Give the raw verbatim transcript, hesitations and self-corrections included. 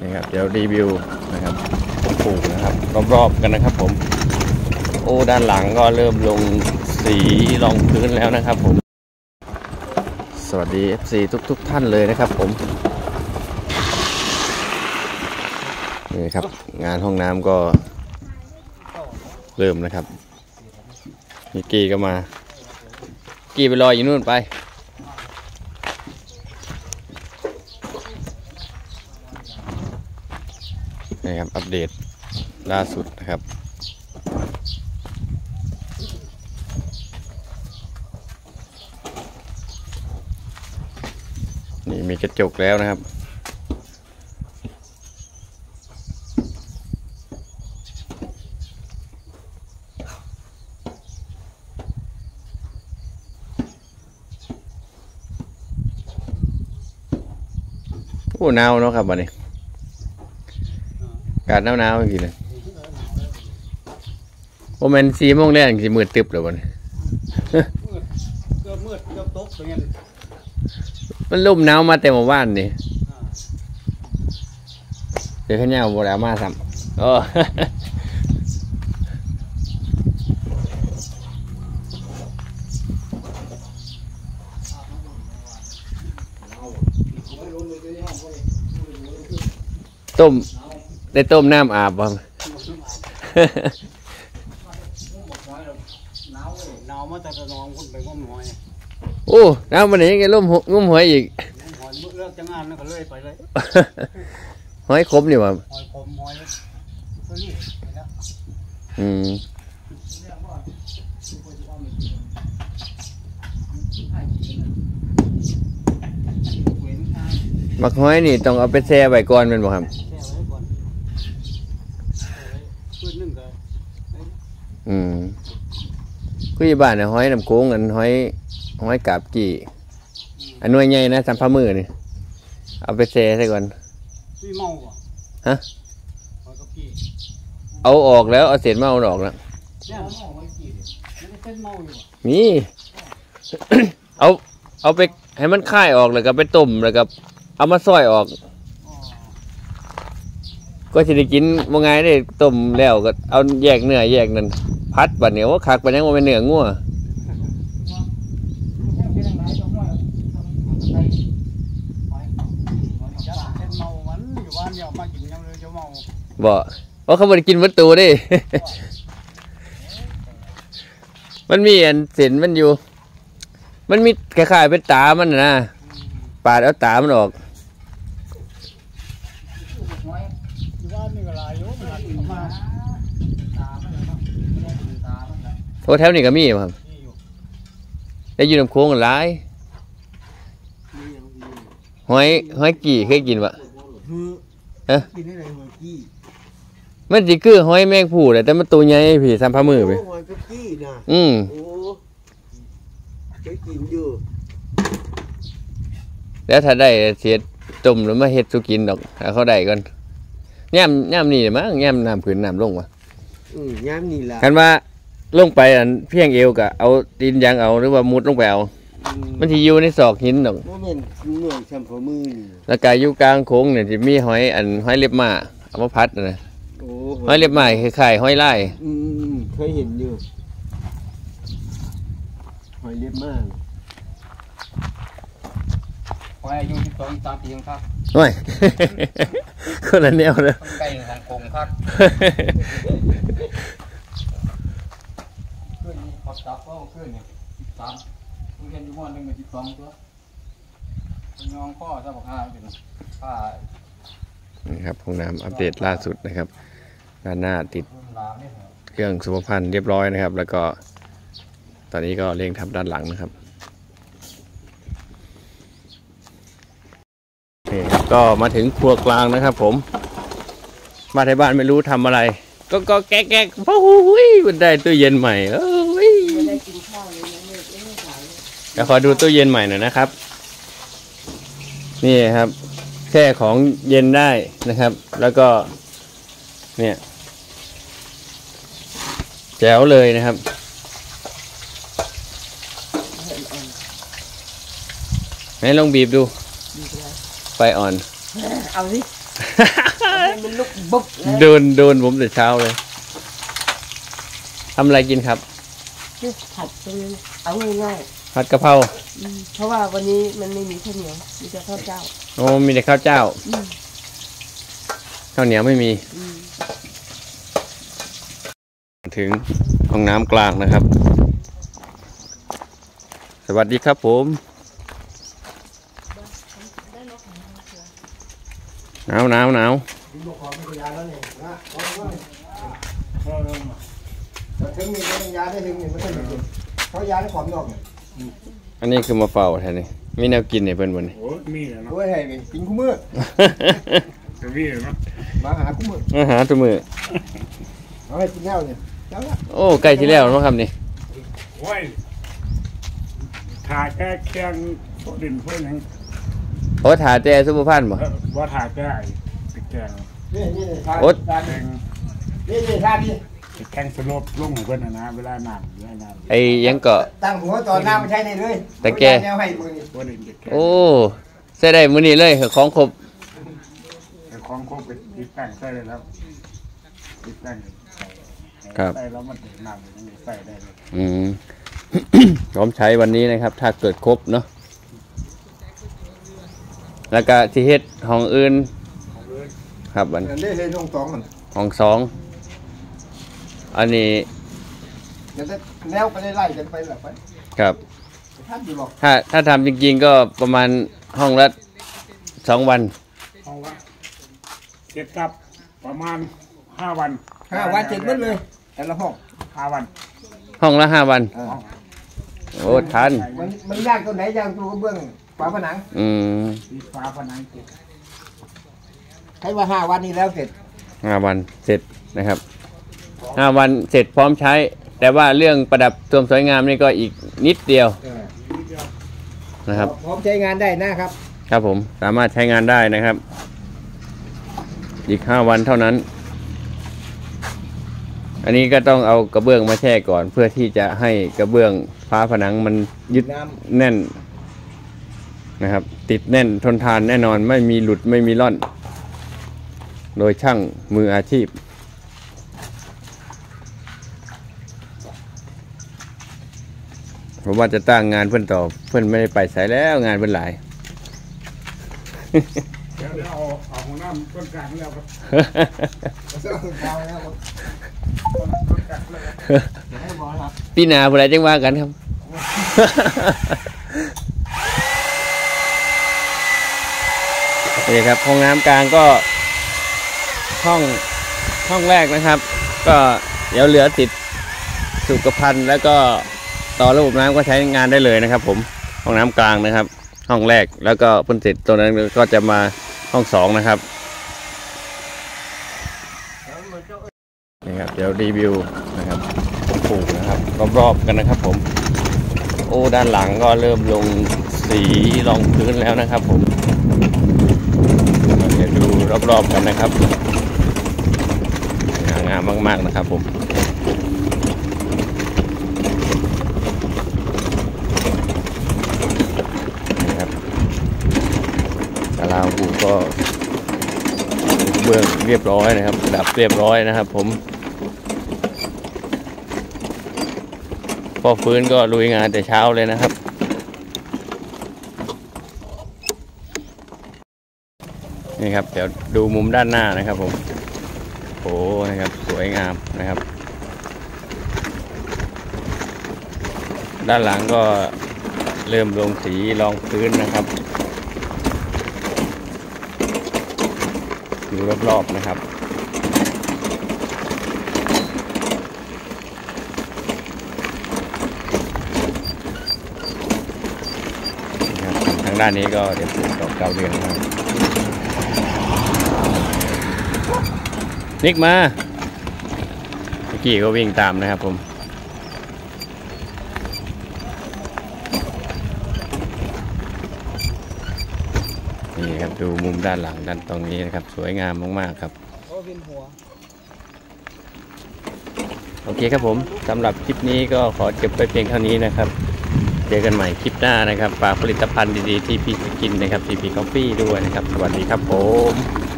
นะครับเดี๋ยวรีวิวนะครับผมปลูกนะครับรอบๆกันนะครับผมโอ้ด้านหลังก็เริ่มลงสีรองพื้นแล้วนะครับผมสวัสดี เอฟ ซี ทุกๆท่านเลยนะครับผมนี่ครับงานห้องน้ำก็เริ่มนะครับมิกกี้ก็มากี้ไปรออยู่นู่นไปนี่ครับอัปเดตล่าสุดนะครับนี่มีกระจกแล้วนะครับโอ้หนาวเนาะครับวันนี้อากาศหนาวหนาวจริงๆเลยโอ้แมนซีโมงแรกสิมืดตึบเลยวันนี้เกือบมืดเกือบตกอย่างเงี้ยมันลมหนาวมาแต่เมื่อวานนี่เดี๋ยวข้าวเหนียวโบราณมาซ้ำโอ้ต้มได้ต้มน้ำอาบบ้างหนาวมาแต่จะนอนคนไปง้มหอยโอ้น้ำมันนี้แกล้มงุ้มหอยอีกหอยเลือกจะงานนั่นก็เลยไปเลยหอยคมนี่วะหอยคมหอยตัวนี้อืมมักหอยนี่ต้องเอาไปแช่ไว้ก่อนเป็นบ่ครับอืมคุยบ้านเนี่ยหอยน้ำโค้งอันหอยหอยกาบกี่อันน้อยใหญ่นะสัมภามือนี่เอาไปแช่ใส่ก่อนฮะเอาออกแล้วเอาเศษเมาออกแล้วมีเอาเอาไปให้มันคายออกแล้วก็ไปต้มแล้วก็เอามาซอยออกก็จะได้กินว่าไงได้ต้มแล้วก็เอาแยกเนื้อแยกนั่นพัดบัดเหนียวว่าคักไปยังว่าเป็นเนื้องัวบ่เพราะเขาไม่ได้กินวัตถุดิมันมีอันเส้นมันอยู่มันมีคล้ายๆเป็นตามันนะปาดเอาตามันออกโอ้แถวนี้ก็มีครับได้ยืนน้ำโค้งกันหลายหอยหอยกี่เคยกินปะเอ๊ะมันสิคือหอยแมงผู้เลยแต่มันตัวใหญ่ผีสัมภามือไปอืมแล้วถ้าได้เสียต้มหรือมาเฮ็ดสุกินดอกถ้าเขาได้ก่อนย่ำย่ำนี่มั้งย่ำน้ำผืนน้ำลงวะย่ำนี่แหละคันว่าลงไปอันเพียงเอวกะเอาดินยางเอาหรือว่ามุดลงไปเอามันที่อยู่ในศอกหินดอกแล้วก็อยู่กลางโค้งเนี่ยที่มีหอยอันหอยเล็บหมาเอามาพัดนะหอยเล็บหมาคล้ายๆหอยไล่เคยเห็นอยู่หอยเล็บหมาหอยอายุสิบสองสามปีครับโอ้ยคนละแนวเลยใกล้ทางโค้งครับขึ้นนี่ขอบจับก็ขึ้นเนี่ยสิบสามคุณเห็นอยู่ม้วนหนึ่งกับสิบสองตัวน้องข้อถ้าบอกห้าเป็นผ้านี่ครับห้องน้ำอัปเดตล่าสุดนะครับด้านหน้าติดเครื่องสุขภัณฑ์เรียบร้อยนะครับแล้วก็ตอนนี้ก็เร่งทำด้านหลังนะครับนี่ครับก็มาถึงครัวกลางนะครับผมมาที่บ้านไม่รู้ทำอะไรก็ก็แก๊กแก๊กเพราะหุ้ยมันได้ตู้เย็นใหม่เอ้ยเดี๋ยวขอดูตู้เย็นใหม่หน่อยนะครับนี่ครับแช่ของเย็นได้นะครับแล้วก็เนี่ยแจ๋วเลยนะครับให้ลองบีบดูไฟอ่อนเอาสิมันลุกบุบเลยโดนโดนผมแต่เช้าเลยทำอะไรกินครับผัดตรงนี้เอาง่ายผัดกะเพราๆอืมเพราะว่าวันนี้มันไม่มีข้าวเหนียวมีแต่ข้าวเจ้าโอ้มีแต่ข้าวเจ้าอืมข้าวเหนียวไม่มีอืมถึงห้องน้ำกลางนะครับ สวัสดีครับผมหนาวหนาวหนาวถึงมีเป็นยาได้ถึงนี่มันต้องกินเพราะยาได้ความนอกเนี่ยอันนี้คือมาเฝ้าแทนนี่มีแนวกินเนี่ยเพิ่นบนนี่โอ้มีเหรอเนาะโอ้ยให้กินคู่มือจะมีเหรอเนาะมาหาคู่มืออาหารทุกมือเอาให้กินแล้วเนี่ยแล้วละโอ้ใกล้ที่แล้วเนาะครับนี่โอ้ยถ่ายแค่แข้งโคดินเพื่อนยังโอ้ถ่าแต่ซุปเปอร์พันธุ์บ่เอ่อว่าถ่ายแค่ไอ้ติดแกงนี่นี่นี่ทานโอ๊ตทานแกงนี่นี่ทานนี่ติดแกงสลบลงของเพื่อนนะนะเวลาน้ำเวลาน้ำไอ้ยังเกาะตั้งหัวตอนหน้ามันใช้ได้เลยแต่แกแนวให้มือนี่โคดินติดแกงโอ้ใส่ได้มื้อนี้เลยของครบแต่ของโคเป็นติดแป้งใส่เลยแล้วติดแป้งใส่ครับใส่แล้วมันติดน้ำมันใส่ได้เลยอืม พร้อมใช้วันนี้นะครับ ถ้าเกิดครบเนาะแล้วก็ที่เฮ็ดห้องอื่นของเพื่อนครับอันอันนี้เห็นลงสองมันห้องสองอันนี้เดี๋ยวจะแนวไปไล่กันไปแบบไปครับท่านอยู่หรอกถ้าถ้าทำจริงๆก็ประมาณห้องละสองวันเอาวะเจ็ดกับประมาณห้าวันห้าวันเจ็ดวันเลยแต่ละห้องห้าวันห้องละห้าวันเออโอ้ทันมันมันยากตรงไหนยากตัวกระเบื้องฝาผนังอืมติดฟ้าผนังติดใช้ว่าห้าวันนี้แล้วเสร็จห้าวันเสร็จนะครับห้าวันเสร็จพร้อมใช้ แต่ว่าเรื่องประดับตัวสวยงามนี่ก็อีกนิดเดียวเออนะครับพร้อมใช้งานได้นะครับครับผมสามารถใช้งานได้นะครับ อีกห้าวันเท่านั้น อันนี้ก็ต้องเอากระเบื้องมาแช่ก่อน เพื่อที่จะให้กระเบื้องฟ้าผนังมันยึดน้แน่นนะครับ ติดแน่นทนทานแน่นอนไม่มีหลุดไม่มีร่อน โดยช่างมืออาชีพ ผมว่าจะตั้งงานเพื่อนต่อเพื่อนไม่ได้ไปสายแล้วงานเพื่อนหลายเดี๋ยวเดี๋ยวเอาเอาห้องน้ำต้นกลางแล้วครับำเสื้อขาวนะครับต้นกลางแล้วเดี๋ยวให้บอกนะครับปีหนาผู้ใดจังว่ากันครับ นี่ครับห้องน้ำกลางก็ห้องห้องแรกนะครับ ก็เดี๋ยวเหลือติดสุขภัณฑ์แล้วก็ต่อระบบน้ำก็ใช้งานได้เลยนะครับ ผมห้องน้ำกลางนะครับ ห้องแรกแล้วก็พ่นเสร็จตัวนั้นก็จะมาห้องสองนะครับนี่ครับเดี๋ยวรีวิวนะครับปลูกนะครับรอบๆกันนะครับ ผมโอ้ด้านหลังก็เริ่มลงสีรองพื้นแล้วนะครับ ผมเดี๋ยวดูรอบๆกันนะครับงามมากๆนะครับ ผมนี่ครับตารางหูก็เบื้องเรียบร้อยนะครับดับเรียบร้อยนะครับ ผมพอฟื้นก็ลุยงานแต่เช้าเลยนะครับนี่ครับเดี๋ยวดูมุมด้านหน้านะครับ ผมโอ้นะครับสวยงามนะครับ ด้านหลังก็เริ่มลงสีรองพื้นนะครับอยู่รอบๆนะครับทางด้านนี้ก็เดี๋ยวปลูกดอกดาวเรืองนะครับนิกมาเมื่อกี้ก็วิ่งตามนะครับผมนี่ครับดูมุมด้านหลังด้านตรงนี้นะครับสวยงามมากๆครับโอ้เป็นหัวโอเคครับผมสำหรับคลิปนี้ก็ขอจบไปเพียงเท่านี้นะครับเจอกันใหม่คลิปหน้านะครับฝากผลิตภัณฑ์ดีๆที่พี่กินนะครับ ที พี Coffee ด้วยนะครับสวัสดีครับผม